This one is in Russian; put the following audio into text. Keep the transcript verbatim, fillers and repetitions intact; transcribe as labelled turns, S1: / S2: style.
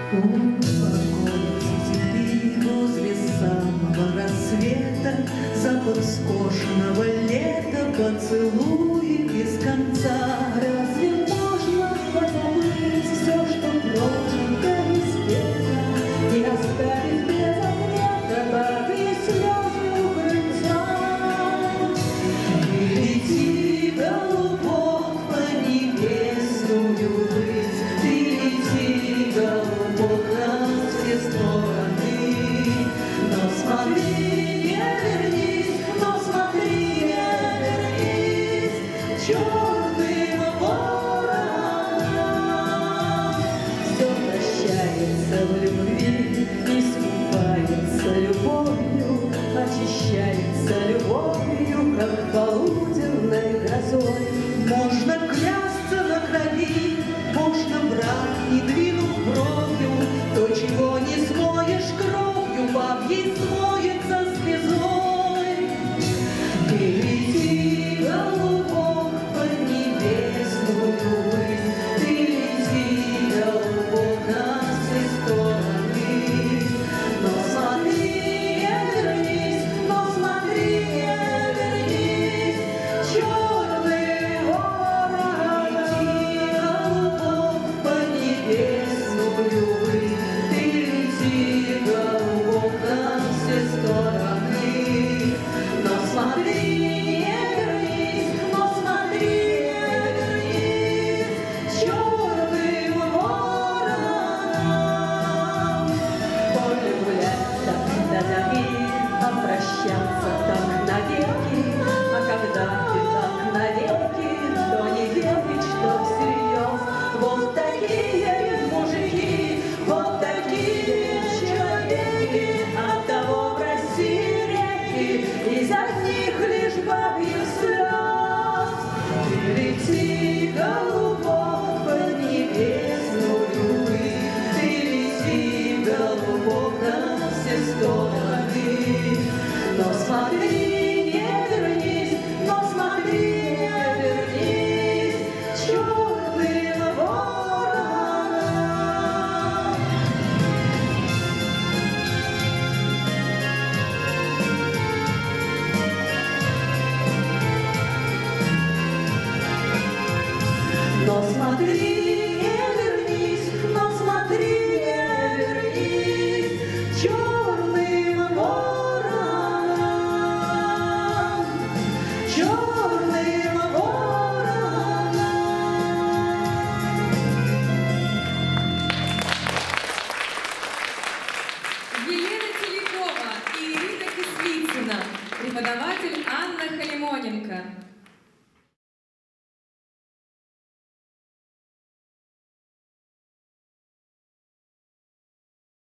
S1: Покоятся цветы возле самого рассвета, запах скошенного лета, поцелуи без конца. Разве можно позабыть все, что прожито и спето, и оставить без ответа такие слезы у крыльца? И лети, голубок, по небесную высь, ты лети, голубок, на все стороны. Но смотри, не вернись, но смотри, не вернись, черным вороном. Все прощается в любви, искупается любовью, очищается любовью, как полуденной грозой. Можно клясться на крови, можно брать, не двинув бровью, то, чего не смоешь кровью, бабьей смоется слезой. Ты лети, голубок, под небесную высь, ты лети, голубок, на все стороны. Но смотри, не вернись, но смотри, не вернись, черный ворон. Лети, голубок, под небесную высь, ты лети, голубок, на все стороны. Но смотри, не вернись, но смотри, не вернись, черным вороном. Полюблять так до зари, а прощаться так навеки. А когда ты так навеки, то не верить, что всерьез. Вот такие мужики, вот такие человеки, оттого в России реки, из одних лишь бабьих слез. Ты лети, голубок, под небесную высь, ты лети, голубок, на все стороны. Но смотри, не вернись, но смотри, не вернись, черным вороном. Но смотри, не вернись, но смотри, не вернись, черным вороном.